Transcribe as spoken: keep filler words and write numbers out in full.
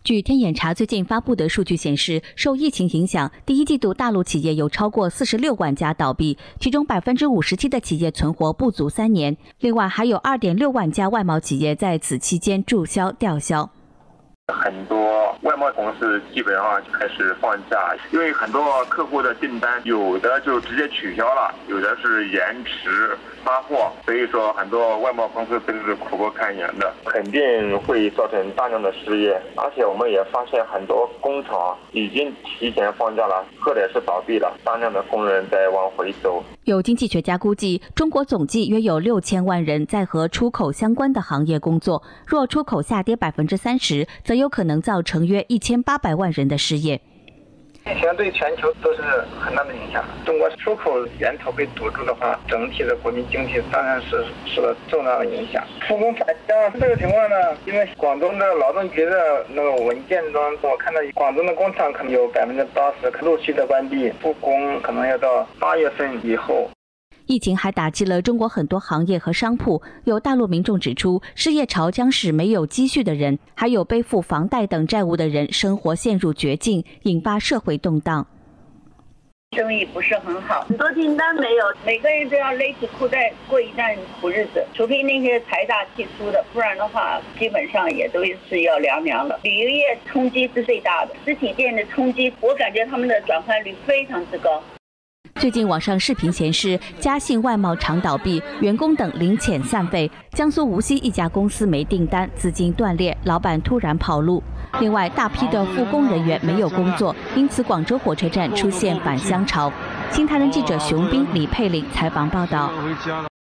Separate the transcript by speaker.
Speaker 1: 据天眼查最近发布的数据显示，受疫情影响，第一季度大陆企业有超过四十六万家倒闭，其中百分之五十七的企业存活不足三年。另外，还有二点六万家外贸企业在此期间注销、吊销。
Speaker 2: 很多外贸公司基本上就开始放假，因为很多客户的订单有的就直接取消了，有的是延迟发货，所以说很多外贸公司都是苦不堪言的，肯定会造成大量的失业。而且我们也发现很多工厂已经提前放假了，或者是倒闭了，大量的工人在往回走。
Speaker 1: 有经济学家估计，中国总计约有六千万人在和出口相关的行业工作。若出口下跌百分之三十，则有可能造成约一千八百万人的失业。
Speaker 3: 疫情对全球都是很大的影响。中国出口源头被堵住的话，整体的国民经济当然是受到重大的影响。复工返乡这个情况呢，因为广东的劳动局的那个文件中，我看到广东的工厂可能有百分之八十陆续的关闭，复工可能要到八月份以后。
Speaker 1: 疫情还打击了中国很多行业和商铺。有大陆民众指出，失业潮将使没有积蓄的人，还有背负房贷等债务的人生活陷入绝境，引发社会动荡。
Speaker 4: 生意不是很好，很多订单没有，每个人都要勒起裤带过一段苦日子。除非那些财大气粗的，不然的话，基本上也都是要凉凉了。旅游业冲击是最大的，实体店的冲击，我感觉他们的转换率非常之高。
Speaker 1: 最近网上视频显示，嘉信外贸厂倒闭，员工等零遣散费。江苏无锡一家公司没订单，资金断裂，老板突然跑路。另外，大批的复工人员没有工作，因此广州火车站出现返乡潮。新唐人记者熊斌、李佩玲采访报道。